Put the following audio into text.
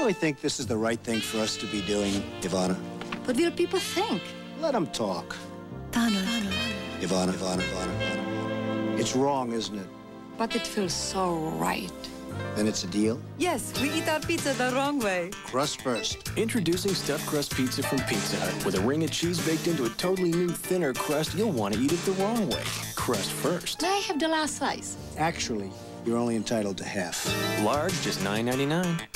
really think this is the right thing for us to be doing, Ivana? What will people think? Let them talk. Ivana. Ivana. It's wrong, isn't it? But it feels so right. Then it's a deal? Yes, we eat our pizza the wrong way. Crust first. Introducing stuffed crust pizza from Pizza Hut. With a ring of cheese baked into a totally new, thinner crust, you'll want to eat it the wrong way. Crust first. May I have the last slice? Actually, you're only entitled to half. Large, just $9.99.